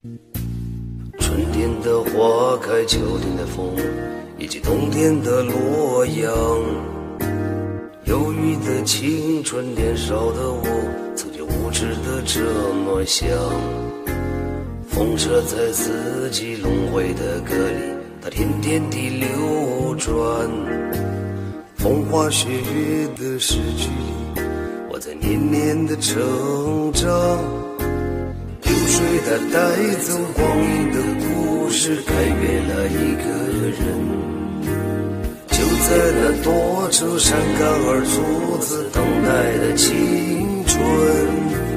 春天的花开，秋天的风，以及冬天的洛阳。忧郁的青春，年少的我，曾经无知的这么想。风车在四季轮回的歌里，它天天地流转。风花雪月的诗句里，我在年年的成长。流水它带走光阴的故事，改变了一个人。就在那多愁善感而初次等待的青春，